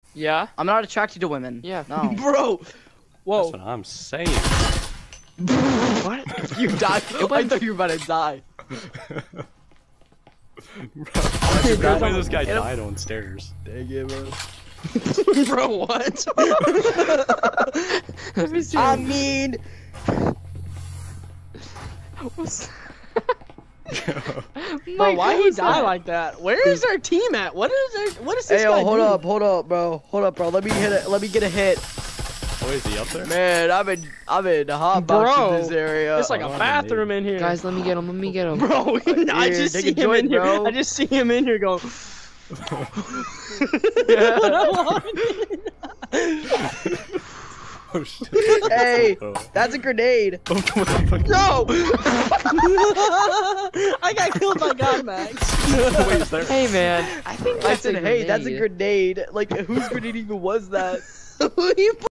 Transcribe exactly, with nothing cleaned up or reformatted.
Yeah. I'm not attracted to women. Yeah. No. Bro. Whoa. That's what I'm saying. What? You died. I thought you were about to die. Bro, the way this guy died on stairs. Dang it, bro. Bro, what? Let me see. I mean, What's... bro, why he die that? like that? Where is our team at? What is our, what is this Hey, guy yo, hold doing? up, hold up, bro. Hold up, bro. Let me hit it. Let me get a hit. Oh, is he up there? Man, I'm in, I'm in the hot box Bro, in this area. It's like a Oh, bathroom in here. Guys, let me get him. Let me get him. Bro, I Here, just take see a him joint, in here. bro. I just see him in here going. Oh shit. Hey, Oh. that's a grenade. Oh, what the fuck? No! I got killed by God Max. Wait, is there? Hey, man. I think I that's said, a hey, that's a grenade. grenade. Like, whose grenade even was that? Who you